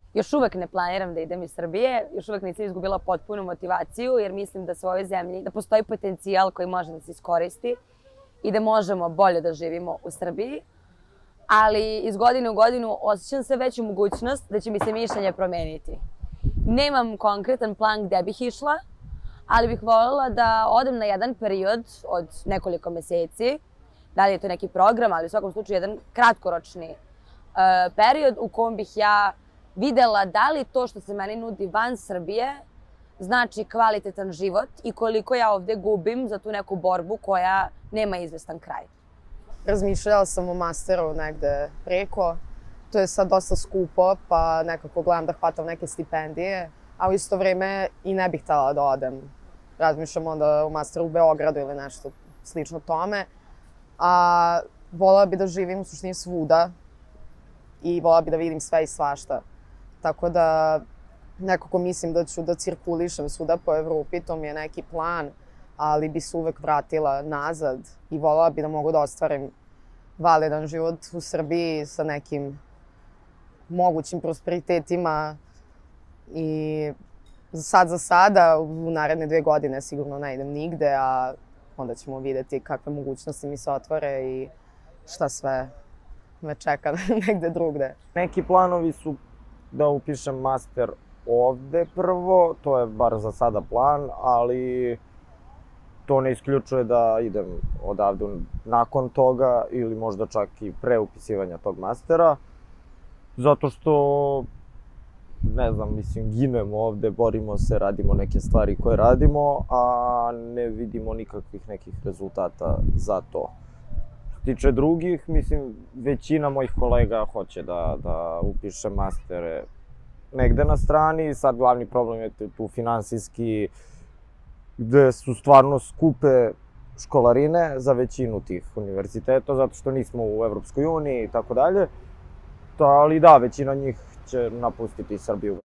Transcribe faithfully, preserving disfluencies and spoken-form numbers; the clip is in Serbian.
Još uvek ne planiram da idem iz Srbije, još uvek nisam izgubila potpunu motivaciju, jer mislim da se u ovoj zemlji, da postoji potencijal koji može da se iskoristi i da možemo bolje da živimo u Srbiji. Ali iz godine u godinu osjećam sve veću mogućnost da će mi se mišljenje promeniti. Nemam konkretan plan gde bih išla, ali bih voljela da odem na jedan period od nekoliko meseci, da li je to neki program, ali u svakom slučaju jedan kratkoročni uh, period u kom bih ja videla da li to što se meni nudi van Srbije znači kvalitetan život i koliko ja ovde gubim za tu neku borbu koja nema izvestan kraj. Razmišljala sam o masteru negde preko. To je sad dosta skupo, pa nekako gledam da hvatam neke stipendije, a u isto vreme i ne bih htela da odem. Razmišljam onda o masteru u Beogradu ili nešto slično tome. A volela bi da živim u suštini svuda i volela bi da vidim sve i svašta. Tako da nekako mislim da ću da cirkulišem svuda po Evropi, to mi je neki plan, ali bi se uvek vratila nazad i volela bi da mogu da ostvarim validan život u Srbiji sa nekim mogućim prosperitetima i sad za sada, u naredne dve godine sigurno ne idem nigde, a onda ćemo videti kakve mogućnosti mi se otvore i šta sve me čeka negde drugde. Neki planovi su da upišem master ovde prvo, to je bar za sada plan, ali to ne isključuje da idem odavde nakon toga ili možda čak i pre upisivanja tog mastera. Zato što, ne znam, mislim, ginemo ovde, borimo se, radimo neke stvari koje radimo, a ne vidimo nikakvih nekih rezultata za to. Što se tiče drugih, mislim, većina mojih kolega hoće da, da upiše mastere negde na strani. Sad glavni problem je tu finansijski, gde su stvarno skupe školarine za većinu tih univerziteta, zato što nismo u Evropskoj uniji i tako dalje. Ali da, većina njih će napustiti Srbiju.